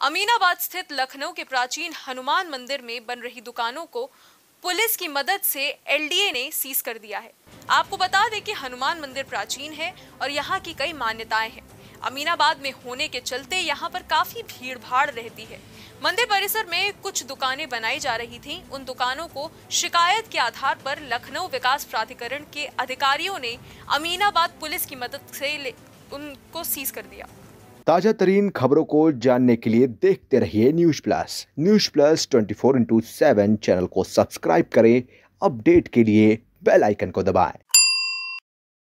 अमीनाबाद स्थित लखनऊ के प्राचीन हनुमान मंदिर में बन रही दुकानों को पुलिस की मदद से एलडीए ने सीज कर दिया है। आपको बता दें कि हनुमान मंदिर प्राचीन है और यहाँ की कई मान्यताएं हैं। अमीनाबाद में होने के चलते यहाँ पर काफी भीड़ भाड़ रहती है। मंदिर परिसर में कुछ दुकानें बनाई जा रही थीं। उन दुकानों को शिकायत के आधार पर लखनऊ विकास प्राधिकरण के अधिकारियों ने अमीनाबाद पुलिस की मदद से उनको सीज कर दिया। ताजा तरीन खबरों को जानने के लिए देखते रहिए न्यूज़ प्लस 24/7 चैनल को सब्सक्राइब करें। अपडेट के लिए बेल आइकन को दबाएं।